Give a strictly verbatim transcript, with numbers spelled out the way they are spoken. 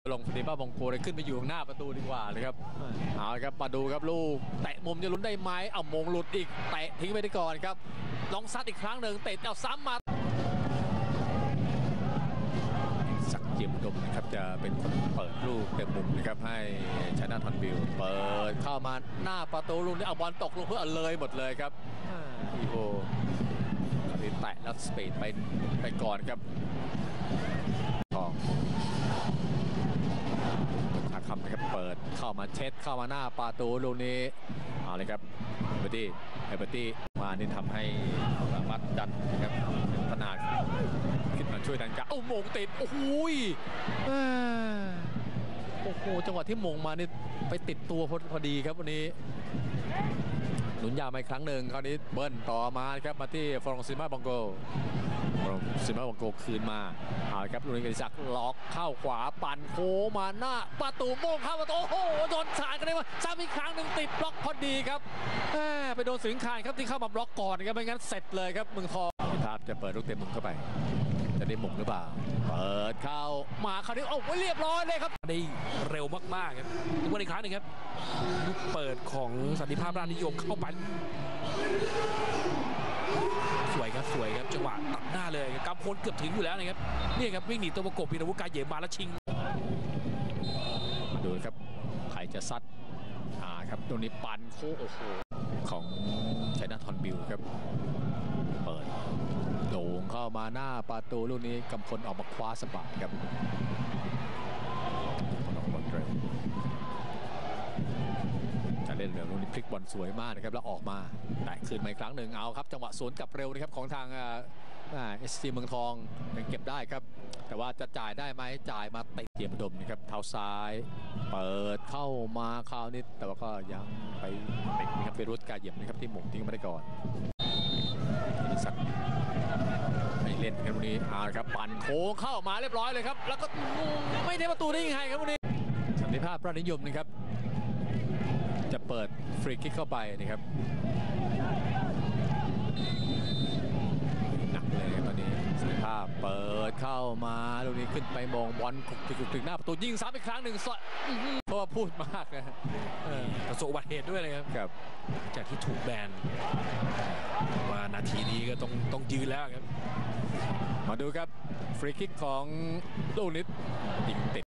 ลงสติป้าบองโกเลยขึ้นไปอยู่ข้างหน้าประตูดีกว่าเลยครับเอาครับมาดูครับลูกเตะมุมจะลุ้นได้ไหมเอามงหลุดอีกเตะทิ้งไปได้ก่อนครับลองซัดอีกครั้งหนึ่งเตะเอาซ้ำมาสักเจียมดมนะครับจะเป็นคนเปิดลูกเต็มมุมนะครับให้ชนะทอนบิลเปิดเข้ามาหน้าประตูลูกนี้เอาบอลตกลงเพื่อเลยหมดเลยครับอีโวแตะแล้วสปีดไปไปก่อนครับทองชาคำนะครับเปิดเข้ามาเช็ดเข้ามาหน้าประตูลูกนี้เอาเลยครับเอเบอร์ตี้เอเบอร์ตี้มานี่ทำให้สามารถดันนะครับขนาดขึ้นมาช่วยดันกะโอ้โหมงติดโอ้โหโอ้โหจังหวะที่มงมานี่ไปติดตัวพอดีครับวันนี้หนุนยาวมาอีกครั้งหนึ่งคราวนี้เบิ้ลต่อมาครับมาที่ฟรองซิมาบองโกฟรองซิมาบองโกคืนมาเอาครับลูกนี้กิติศักดิ์ล็อกเข้าขวาปั่นโค้งมาหน้าประตูโมงเข้าประตูโอ้โหโดนสายกันเลยว่าซ้ำอีกครั้งหนึ่งติดบล็อกพอดีครับไปโดนสิงห์คานครับที่เข้ามาบล็อกก่อนครับไม่งั้นเสร็จเลยครับเมืองทองพิธาจะเปิดลูกเต็มมุมเข้าไปจะได้หม่งหรือเปล่าเปิดเข้ามาคราวนี้โอ้เรียบร้อยเลยครับได้เร็วมากๆครับทุกวันอีกครั้งหนึ่งครับลูกเปิดของสันติภาพราชนิยมเข้าไปสวยครับสวยครับจังหวะตัดหน้าเลยกำพลเกือบถึงอยู่แล้วนะครับนี่ครับวิ่งหนีตัวประกบปีนอาวุธกายเหยมาแล้วชิงดูครับใครจะซัดอ่าครับตรงนี้ปั่นโค้โอ้โหของชัยนาทอนบิลครับเปิดโด่งเข้ามาหน้าประตูลูกนี้กำพลออกมาคว้าสะบัดครับออกบอลเร็วจะเล่นเร็วลูกนี้พลิกบอลสวยมากนะครับแล้วออกมาแต่คืนมาอีกครั้งหนึ่งเอาครับจังหวะสวนกลับเร็วนะครับของทางเอเอสซีเมืองทองยังเก็บได้ครับแต่ว่าจะจ่ายได้ไหมจ่ายมาติดเกียร์ดมนะครับเท้าซ้ายเปิดเข้ามาคราวนี้แต่ว่าก็ยังไปติดนะครับไปรุดกายเหยียบนะครับที่หม่งทิ้งมาได้ก่อนสักไม่เล่นครับวันนี้เอาครับปั่นโค้งเข้ามาเรียบร้อยเลยครับแล้วก็ไม่ได้ประตูได้ยังไงครับวันนี้สันติภาพราชนิยมนะครับจะเปิดฟรีคิกเข้าไปนะครับหนักเลยตอนนี้สันติภาพเปิดเข้ามาลูกนี้ขึ้นไปมองบอลถึงหน้าประตูยิงซ้ำอีกครั้งหนึ่งสอดเพราะว่าพูดมากนะประสบอุบัติเหตุด้วยเลยครับครับจากที่ถูกแบนว่านาทีนี้ก็ต้องต้องยืนแล้วครับมาดูครับฟรีคิกของลูกนิดยิงติด